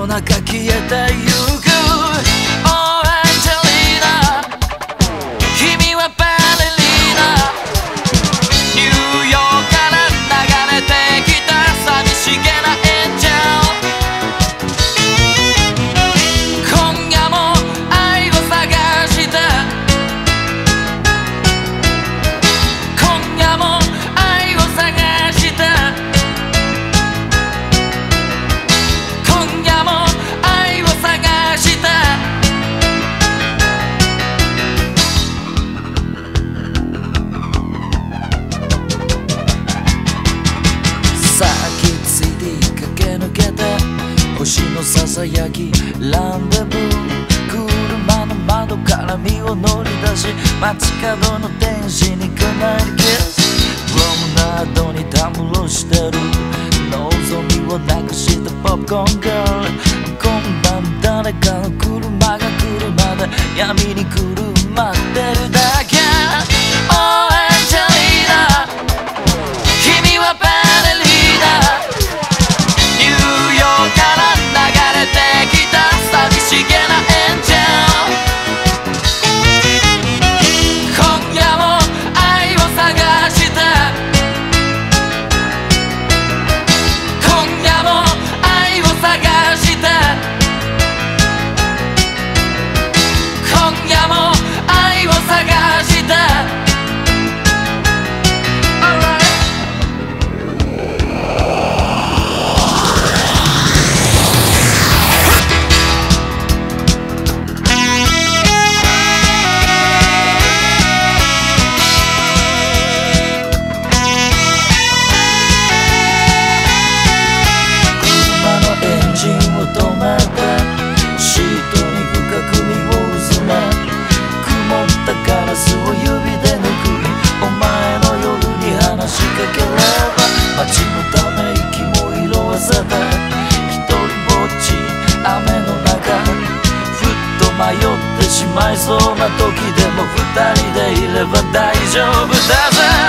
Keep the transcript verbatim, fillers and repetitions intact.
中消えてゆく。Oh Angelina、君はバレリーナ。ニューヨークから流れてきた寂しげなエンジェル。今夜も愛を探して、今夜も愛を探して、今夜も愛を探して。さあきついで駆け抜けて星のささやきランデブー。車の窓から身を乗り出し街角の天使にかなりキス。プロムナードにたむろしてる望みをなくしたポップコーンガール。今晩誰かの車が来るまで闇にくるまってるだけ。 Oh Angelina、君はバレリーナ。ニューヨークから流れてきた寂しげなエンジェル。今夜も愛を探して、今夜も愛を探して、今夜も愛を探して。街のため息も色あせて一人ぼっち雨の中ふっと迷ってしまいそうな時でも二人でいれば大丈夫だぜ。